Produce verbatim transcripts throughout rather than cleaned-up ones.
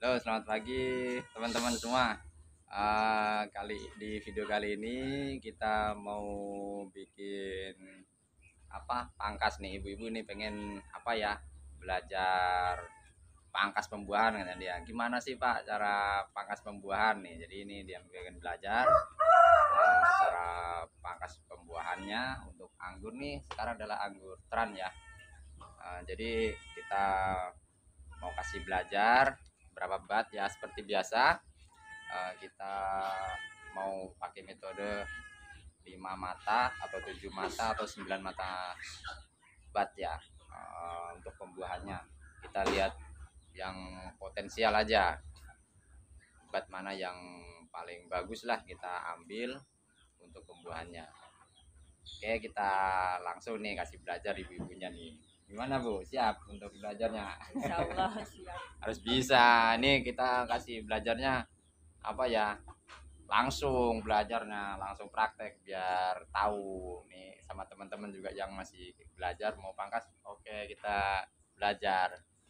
Halo, selamat pagi teman-teman semua. Eh, kali di video kali ini kita mau bikin apa pangkas nih. Ibu-ibu nih pengen apa ya, belajar pangkas pembuahan kan dia. Gimana sih Pak cara pangkas pembuahan nih? Jadi ini dia pengen belajar eh, cara pangkas pembuahannya untuk anggur nih. Sekarang adalah anggur tran ya. Eh, jadi kita mau kasih belajar berapa bat ya, seperti biasa. Eh, kita mau pakai metode lima mata atau tujuh mata atau sembilan mata bat ya. Eh, untuk pembuahannya kita lihat yang potensial aja, bat mana yang paling bagus lah kita ambil untuk pembuahannya. Oke, kita langsung nih kasih belajar ibu-ibunya nih. Gimana Bu, siap untuk belajarnya? Insya Allah siap. Harus bisa. Nih kita kasih belajarnya apa ya, langsung belajarnya langsung praktek biar tahu nih sama teman-teman juga yang masih belajar mau pangkas. Oke, kita belajar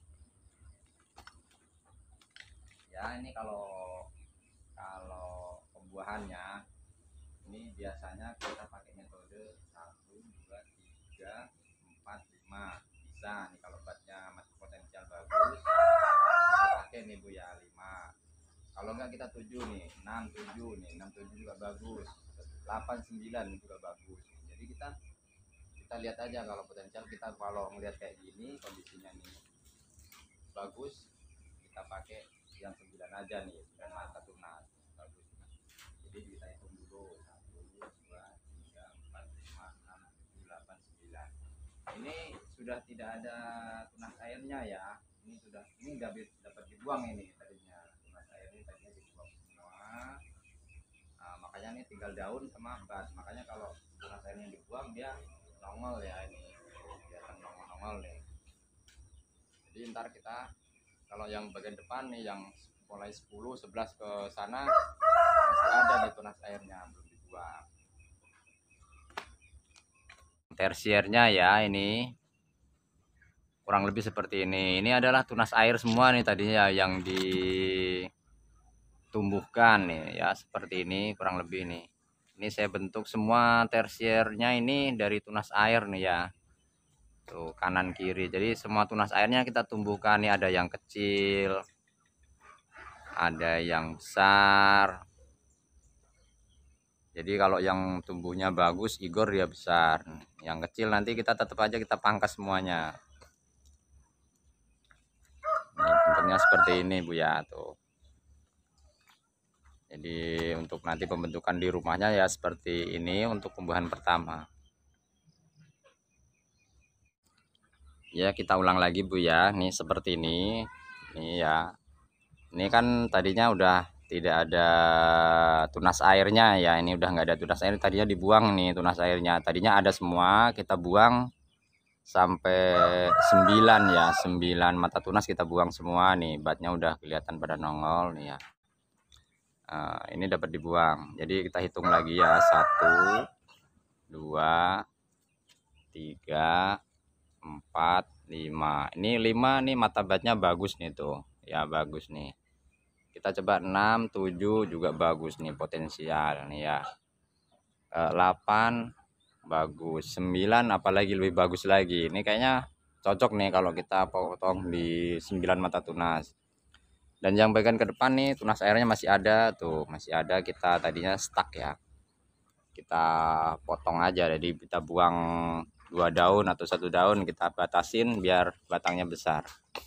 ya. Ini kalau kalau pembuahannya ini biasanya kita pakai metode satu dua tiga empat lima. Bisa nih kalau batnya masih potensial bagus kita pakai nih Bu ya, lima. Kalau enggak kita tujuh nih, enam tujuh nih, enam tujuh juga bagus, delapan sembilan juga bagus. Jadi kita kita lihat aja kalau potensial. Kita kalau melihat kayak gini kondisinya nih bagus, kita pakai yang sembilan aja nih, sembilan mata tunas bagus. Jadi kita hitung dulu satu dua tiga empat lima enam tujuh delapan sembilan. Ini sudah tidak ada tunas airnya ya. Ini sudah, ini dapat dapat dibuang ini tadinya. Tunas air ini tadinya dibuang semua. Nah, makanya ini tinggal daun sama bat. Makanya kalau tunas airnya dibuang dia nongol ya, ini kelihatan nongol-nongol nih. Jadi ntar kita kalau yang bagian depan nih yang mulai sepuluh sebelas ke sana masih ada di tunas airnya belum dibuang. Tersiernya ya, ini kurang lebih seperti ini. Ini adalah tunas air semua nih tadinya yang ditumbuhkan nih ya, seperti ini kurang lebih nih. Ini saya bentuk semua tersiernya ini dari tunas air nih ya. Tuh kanan kiri. Jadi semua tunas airnya kita tumbuhkan nih, ada yang kecil, ada yang besar. Jadi kalau yang tumbuhnya bagus, Igor dia besar. Yang kecil nanti kita tetap aja kita pangkas semuanya. Ini bentuknya seperti ini Bu ya, tuh. Jadi untuk nanti pembentukan di rumahnya ya seperti ini untuk pembuahan pertama. Ya kita ulang lagi Bu ya, nih seperti ini. Ini ya. Ini kan tadinya udah tidak ada tunas airnya ya, ini udah nggak ada tunas air, tadinya dibuang nih tunas airnya. Tadinya ada semua, kita buang sampai sembilan ya, sembilan mata tunas kita buang semua nih, batnya udah kelihatan pada nongol nih ya. Nah, ini dapat dibuang. Jadi kita hitung lagi ya, satu dua tiga empat lima. Ini lima nih mata batnya bagus nih tuh ya, bagus nih. Kita coba enam tujuh juga bagus nih, potensial nih ya. delapan bagus, sembilan apalagi lebih bagus lagi. Ini kayaknya cocok nih kalau kita potong di sembilan mata tunas. Dan yang bagian ke depan nih tunas airnya masih ada tuh, masih ada, kita tadinya stuck ya. Kita potong aja, jadi kita buang dua daun atau satu daun, kita batasin biar batangnya besar.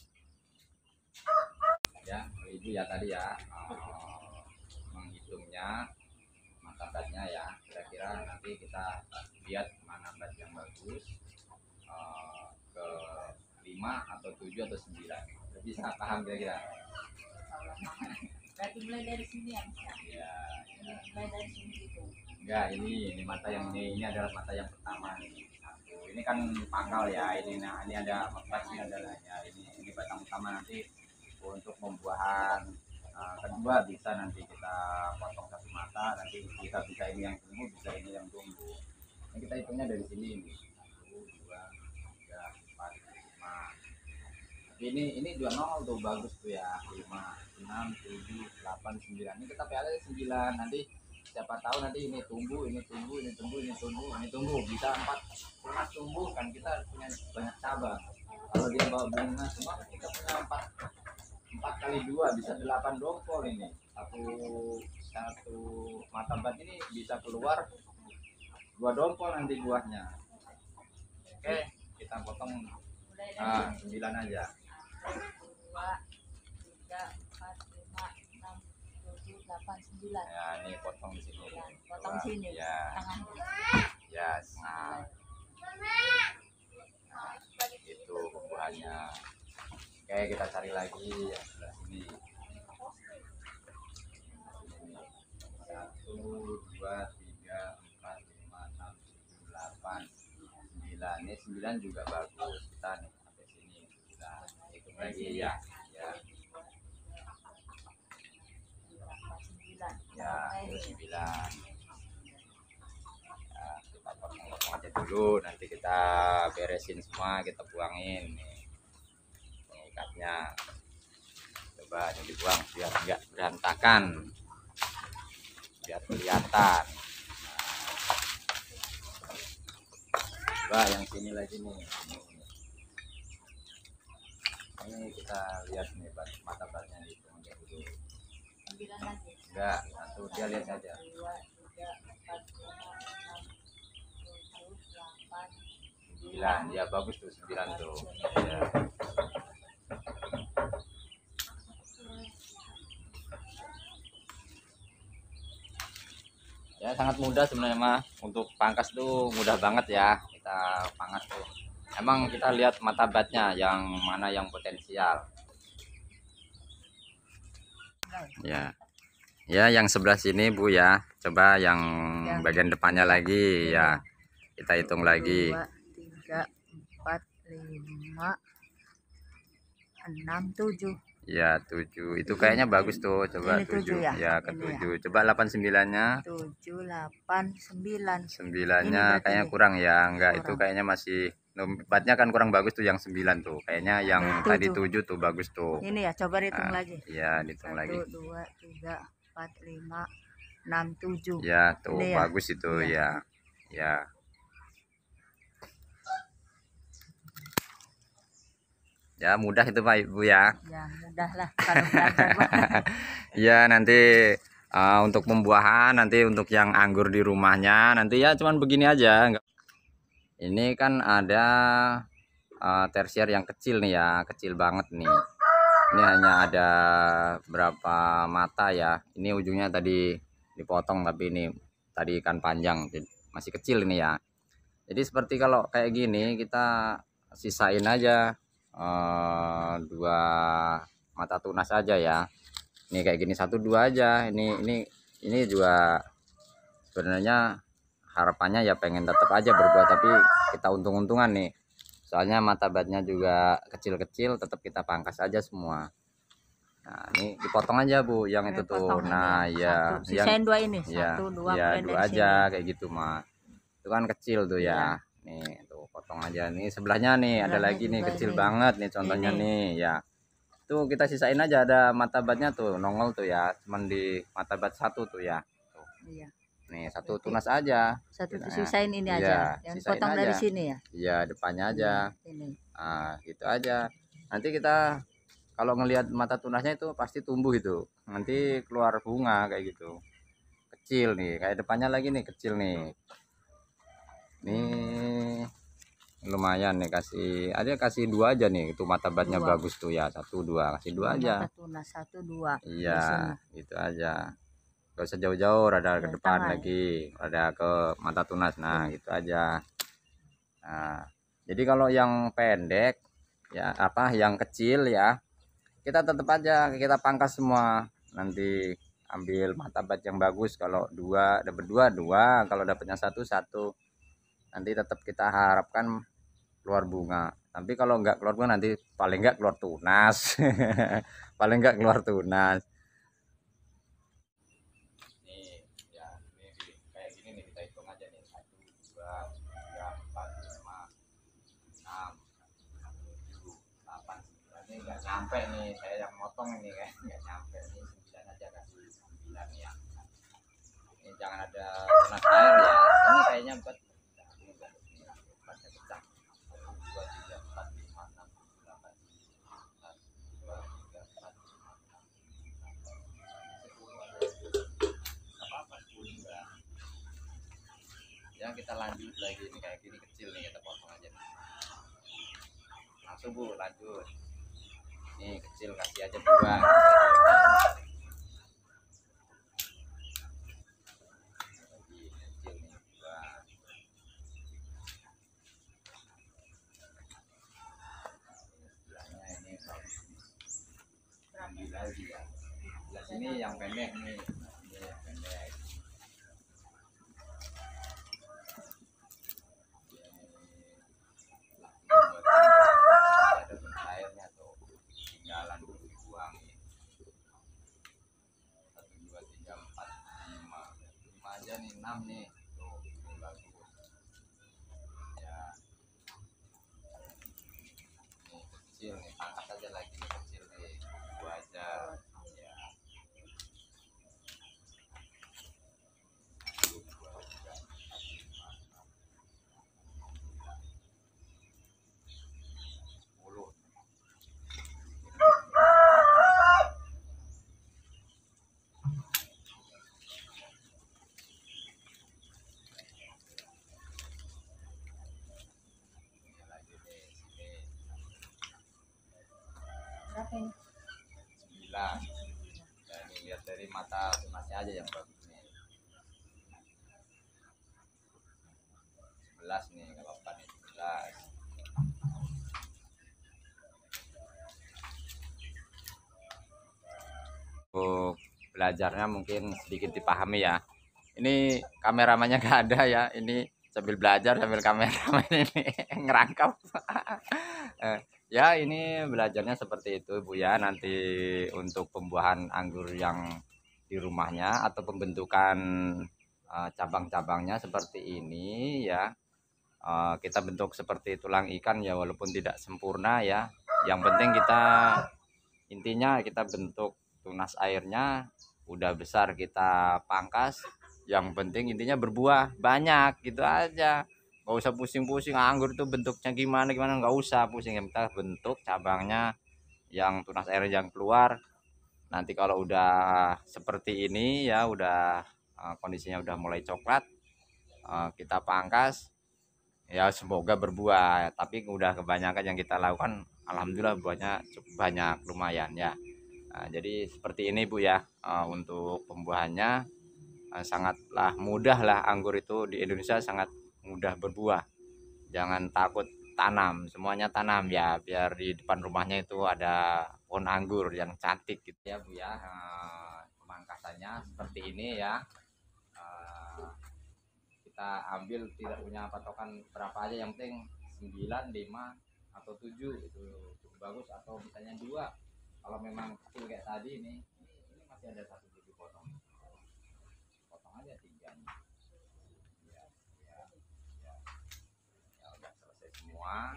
Ya, itu ya tadi ya, uh, menghitungnya mata batnya ya, kira-kira nanti kita lihat mana bat yang bagus, uh, ke lima atau tujuh atau sembilan. Bisa paham kira-kira? Berarti mulai dari sini ya, Ya, ya. mulai dari sini gitu. Enggak, ini ini mata yang ini ini adalah mata yang pertama nih. Satu. Ini kan pangkal ya. Ini nah ini ada bat, ini adalah ya, ini ini batang utama. Nanti untuk pembuahan uh, kedua bisa nanti kita potong satu mata, nanti kita bisa ini yang tumbuh, bisa ini yang tumbuh. Ini kita hitungnya dari sini nih. Satu, dua, tiga, empat, lima. Tapi ini ini dua nol tuh bagus tuh ya, lima. enam, tujuh, delapan, sembilan. Ini kita pelek sembilan. Nanti siapa tahu nanti ini tumbuh, ini tumbuh, ini tumbuh, ini tumbuh, ini tumbuh. Bisa empat tunas tumbuh kan, kita punya banyak cabang. Kalau dia bawa bunga semua kan kita punya empat empat kali dua bisa delapan dongkol ini. Satu satu mata bat ini bisa keluar dua dongkol nanti buahnya. Oke, kita potong ah, sembilan aja. Dua, tiga, empat, lima, enam, tujuh, delapan, sembilan. Ya, ini potong di sini. Potong Dua. sini. Ya, Tangan. ya, nah, nah itu buahnya. Oke, kita cari lagi yang sebelah sini. Satu, dua, tiga, empat, lima, enam, tujuh, delapan, sembilan. Ini sembilan juga bagus. Kita nih sampai sini sembilan. Hitung lagi ya. Ya, Sembilan. ya, itu sembilan. Ya, kita potong-potong aja dulu. Nanti kita beresin semua, kita buangin nih pengikatnya. Coba ini dibuang biar enggak berantakan, biar kelihatan. Coba yang sini lagi nih. Ini kita lihat nih mata batnya dihitung aja dulu. Sembilan lagi. Enggak, satu dia lihat saja. Dua, tiga, empat, lima, enam, tujuh, delapan, Sembilan, ya bagus tuh sembilan tuh. Ya. Ya sangat mudah sebenarnya mah, untuk pangkas tuh mudah banget ya kita pangkas tuh. Emang kita lihat mata batnya yang mana yang potensial. Ya, ya yang sebelah sini Bu ya. Coba yang Ya. bagian depannya lagi ya. Kita hitung lagi. Dua, tiga, empat, lima, enam, tujuh. Ya tujuh. Itu kayaknya bagus tuh. Coba Ini tujuh tujuh. ya? Ya ke Ini tujuh. Coba delapan sembilannya. Tujuh, delapan, sembilan. Sembilannya Ini berarti kayaknya ini. kurang ya. Enggak, itu Kurang. kayaknya masih batnya kan kurang bagus tuh yang sembilan tuh. Kayaknya yang Yang tadi tujuh. tujuh tuh bagus tuh. Ini ya, coba hitung Nah, lagi. iya dihitung lagi. Satu, dua, tiga, empat, lima, enam, tujuh. Ya tuh Ini ya? bagus itu Iya. ya. Ya. Ya mudah itu Pak Ibu ya. Ya mudah lah kalau belajar. Ya nanti uh, untuk pembuahan, nanti untuk yang anggur di rumahnya nanti ya cuman begini aja. Ini kan ada uh, tersier yang kecil nih ya, kecil banget nih. Ini hanya ada berapa mata ya. Ini ujungnya tadi dipotong, tapi ini tadi ikan panjang, masih kecil ini ya. Jadi seperti kalau kayak gini kita sisain aja uh, dua mata tunas aja ya. Ini kayak gini satu dua aja. Ini ini ini juga sebenarnya harapannya ya pengen tetap aja berbuah, tapi kita untung-untungan nih. Soalnya mata batnya juga kecil-kecil, tetap kita pangkas aja semua. Nah, ini dipotong aja Bu, yang itu tuh. Nah, ya, satu. Sisain dua ini, ya, satu, dua, ya, mulai dua dari aja sini. kayak gitu mah. Itu kan kecil tuh ya. Nih, tuh potong aja nih. Sebelahnya nih ada Sebelahnya lagi nih juga kecil ini. banget nih contohnya Ini. nih ya. Tuh kita sisain aja, ada mata batnya tuh nongol tuh ya. Cuman di mata bat satu tuh ya. Tuh. Iya. Nih, satu Berarti tunas aja. Satu Nah, sisain ini iya, aja. Yang sisain potong aja. dari sini ya. Iya, depannya aja. Ini. Nah, gitu aja. Nanti kita kalau ngelihat mata tunasnya itu pasti tumbuh itu. Nanti keluar bunga kayak gitu. Kecil nih, kayak depannya lagi nih kecil nih. Nih lumayan nih, kasih ada kasih dua aja nih, itu mata batnya Dua. bagus tuh ya. Satu dua, kasih dua Dua aja. mata tunas, satu, dua. Di Iya, sini. gitu aja. Gak usah jauh-jauh, rada ke Ya, depan tangan. lagi, rada ke mata tunas. Nah, Hmm. gitu aja. Nah, jadi kalau yang pendek ya apa yang kecil ya, kita tetap aja kita pangkas semua. Nanti ambil mata bat yang bagus, kalau dua dapat dua dua, kalau dapatnya satu satu. Nanti tetap kita harapkan keluar bunga. Tapi kalau enggak keluar bunga nanti paling enggak keluar tunas. Paling enggak keluar tunas. Nih, ya, ini kayak gini nih, kita hitung aja nih. satu, dua, tiga, empat, lima, enam, tujuh, delapan, sembilan. Ini enggak nyampe nih, saya yang motong. potong ini kan nggak nyampe, ini sembilan aja, kasih sembilan ya. Ini jangan ada tunas air ya, ini kayaknya empat empatnya pecah. Satu dua tiga empat lima enam tujuh delapan sembilan dua tiga empat apa-apa sepuluh juga ya. Kita lanjut lagi, ini kayak gini kecil nih, kita potong aja nih. Langsung Bu, lanjut. Ini kecil kasih aja dua. Lagi kecil nih dua. Sebelahnya ini ambil lagi ya. Sebelah sini yang pendek nih, ini yang pendek. Nih enam nih tuh, ini bagus ya. Ini kecil nih, pangkas aja lagi, ini kecil nih dua aja ya. Sepuluh. Berapa ini? Sembilan. Dan lihat dari mata tunasnya aja yang bagus nih. Sebelas nih, kalau empat nih sebelas. Untuk belajarnya mungkin sedikit dipahami ya. Ini kameramannya nggak ada ya. Ini sambil belajar sambil kameramen ini ngerangkap. Eh, ya ini belajarnya seperti itu Bu ya. Nanti untuk pembuahan anggur yang di rumahnya atau pembentukan eh, cabang-cabangnya seperti ini ya. Eh, kita bentuk seperti tulang ikan ya, walaupun tidak sempurna ya. Yang penting kita intinya kita bentuk tunas airnya udah besar, kita pangkas. Yang penting intinya berbuah banyak gitu aja, nggak usah pusing-pusing anggur tuh bentuknya gimana gimana, nggak usah pusing. Yang kita bentuk cabangnya yang tunas air yang keluar. Nanti kalau udah seperti ini ya, udah uh, kondisinya udah mulai coklat, uh, kita pangkas ya, semoga berbuah. Tapi udah kebanyakan yang kita lakukan, alhamdulillah buahnya cukup banyak, lumayan ya. Nah, jadi seperti ini Bu ya, uh, untuk pembuahannya uh, sangatlah mudah lah. Anggur itu di Indonesia sangat mudah berbuah. Jangan takut tanam, semuanya tanam ya, biar di depan rumahnya itu ada pohon anggur yang cantik gitu ya Bu ya. Uh, pemangkasannya seperti ini ya. Uh, kita ambil tidak punya patokan berapa aja, yang penting sembilan, lima atau tujuh itu cukup bagus, atau misalnya dua. Kalau memang kecil kayak tadi ini, ini masih ada satu biji potong, potong aja tiga nih. Ya, ya, ya, ya udah selesai semua.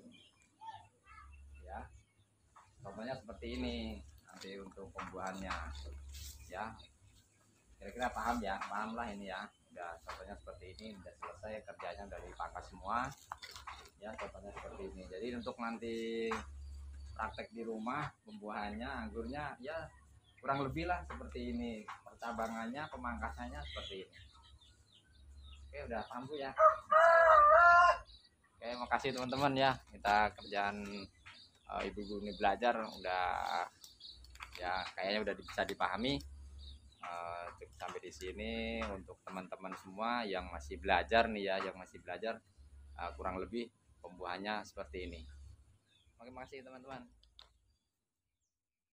Ya, contohnya seperti ini nanti untuk pembuahannya. Ya, kira-kira paham ya, paham lah ini ya. Udah contohnya seperti ini, udah selesai kerjanya dari pangkas semua. Ya, contohnya seperti ini. Jadi untuk nanti praktek di rumah pembuahannya anggurnya ya kurang lebih lah seperti ini, percabangannya pemangkasannya seperti ini. Oke, udah paham Bu ya. Oke, makasih teman-teman ya, kita kerjaan uh, ibu guru ini belajar udah ya, kayaknya udah bisa dipahami. Uh, cukup sampai di sini untuk teman-teman semua yang masih belajar nih ya, yang masih belajar uh, kurang lebih pembuahannya seperti ini. Oke, makasih teman-teman.